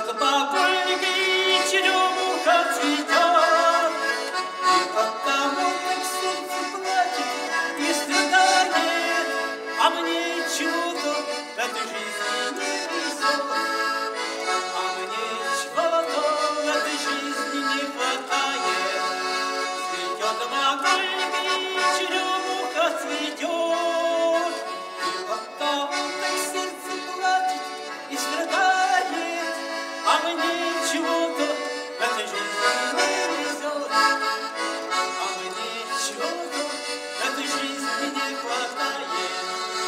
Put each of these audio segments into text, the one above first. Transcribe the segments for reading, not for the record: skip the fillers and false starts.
Цветет бабульник, и черемуха цветет, и потому так сердце плачет и страдает, а мне чего-то в этой жизни не везет, а мне чего-то в этой жизни не хватает. Цветет бабульник, и черемуха цветет, и потому так сердце плачет и страдает, а мне чего-то в этой жизни не везет, а мне чего-то в этой жизни не хватает.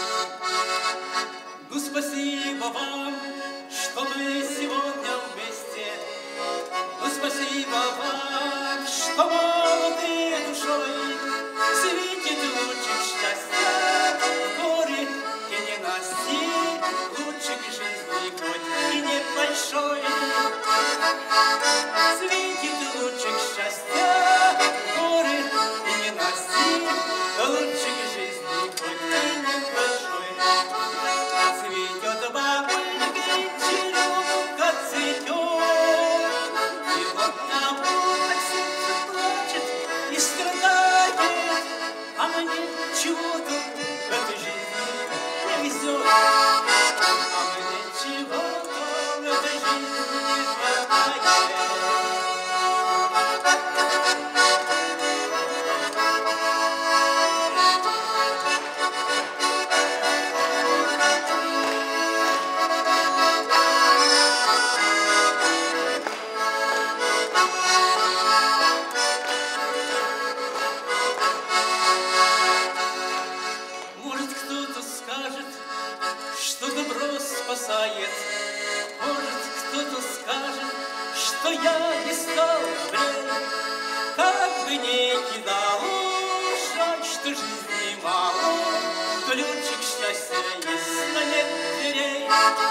Ну, спасибо вам, что мы сегодня вместе. Ну, спасибо вам, что молодые душой светит лучик счастья в горе и ненасти, лучик жизни хоть и небольшой. Светит лучик счастья в горе и ненасти, лучик жизни хоть и небольшой. Цветет бабульник, и черемуха цветет, и потому так сердце плачет и страдает, а мне чего-то в этой жизни не везет, а мне чего-то в этой жизни не хватает. Может, кто-то скажет, что добро спасает, может, кто-то скажет, что я не стал добрей. Как бы ни кидало, жаль, что жизни мало, ключик счастья есть, но нет дверей.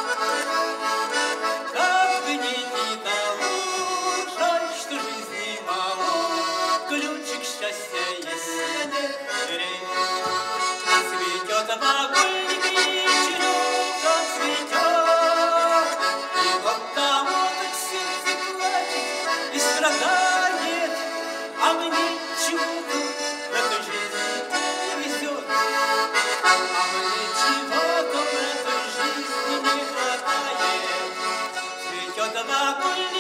Как бы ни кидало, жаль, что жизни мало, ключик счастья есть, но нет дверей. Цветет бабульник, и черемуха цветет, и потому так сердце плачет и страдает, а мне чего-то в этой жизни не везет, а мне чего-то в этой жизни не хватает. Цветет бабульник,